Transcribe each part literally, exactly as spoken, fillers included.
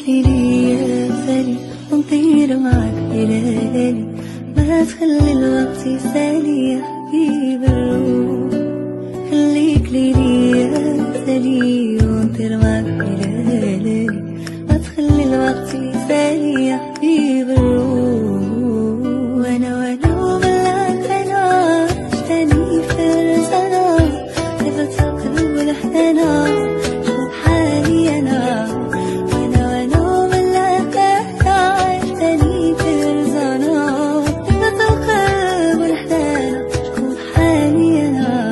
خليك ليا سالي ونطير معاك ليالي، ما تخلي الوقت يسالي يا حبيب الروح. خليك ليا سالي ونطير معاك ليالي، ما تخلي الوقت يسالي يا حبيب الروح. وانا وانا وملاك انا عشتني فرزانا، لفت القلب لحدنا شوف حالي انا. وانا وانا وملاك انا عشتني فرزانا، لفت القلب لحدنا شوف حالي انا.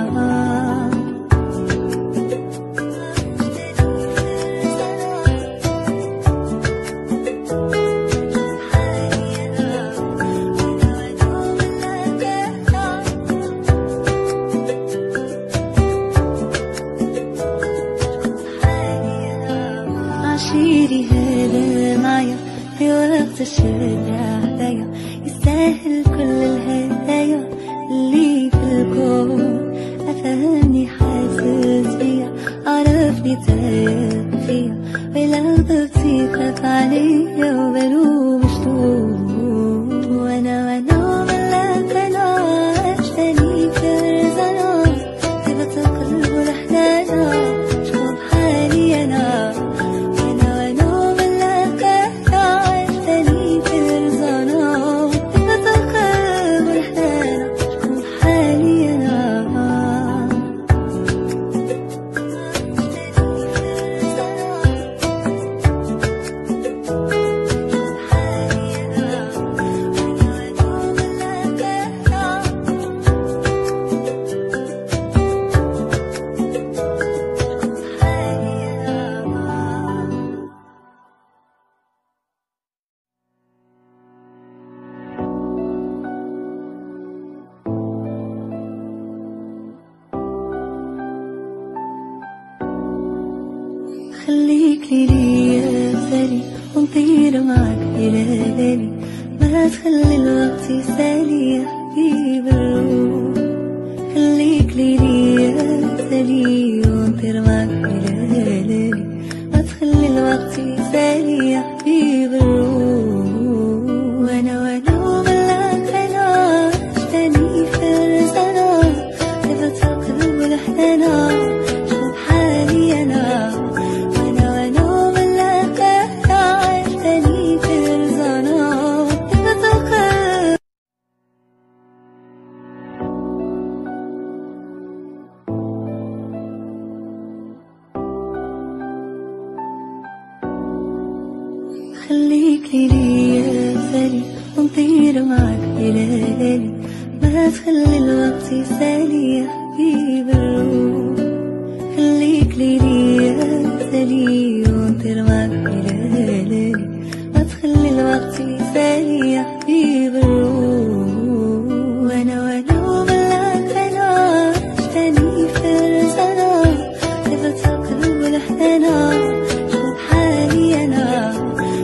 عشيري هذا معايا في وقت الشدة عليا، يستاهل كل الهدايا اللي في الكون. أفهمني حاسس بيا، عرفني تايه فيا، ولو ضغطي خاف عليا وبلو مشتوق. وانا وانا ملاك انا عشتني فرزانا، طيبة القلب لحدانا شوف حالي انا. خليك ليا سالي ونطير معاك ليالي، ما تخلي الوقت يسالي يا حبيب الروح. خليك ليا سالي ونطير معاك ليالي، ما تخلي الوقت يسالي يا حبيب الروح. وانا وانا وملاك انا عشتني فرزانا، لفت القلب لحدنا شوف حالي انا. خليك ليا سالي ونطير معاك ليالي، ما تخلي الوقت يسالي يا حبيب الروح. خليك ليا سالي ونطير معاك ليالي، ما تخلي الوقت يسالي يا حبيب الروح. وانا وانا وملاك انا عشتني فرزانا، لفت القلب لحدنا شوف حالي انا.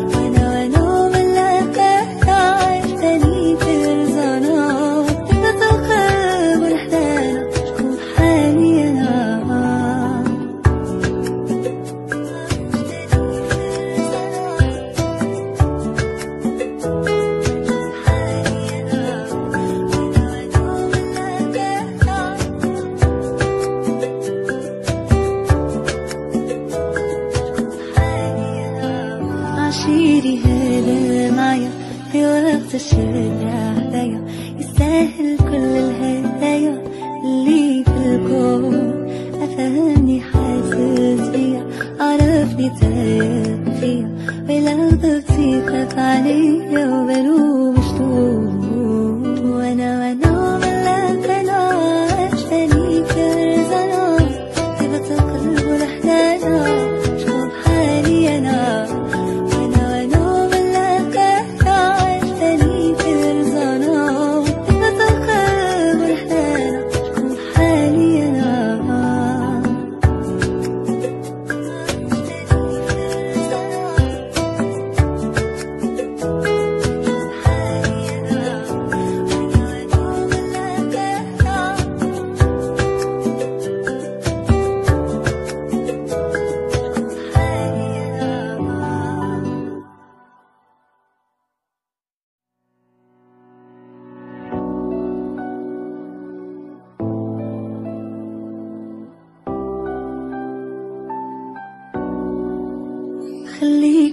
عشيري هذا معايا في وقت الشدة عليا، يستاهل كل الهدايا اللي في الكون. أفهمني حاسس بيا، عرفني تايه فيا، ولو ضغطي خاف عليا وبلو مشتوق. وانا وانا ملاك انا عشتني فرزانا، طيبة القلب لحدانا شوف حالي انا.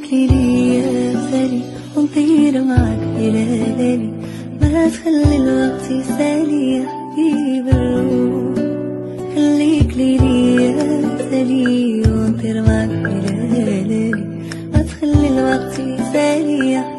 خليك لي يا سالي ونطير معاك بلالي، ما تخلي الوقت يسالي يا حبيب الروح. خليك لي يا سالي ونطير معاك بلالي، ما تخلي الوقت يسالي يا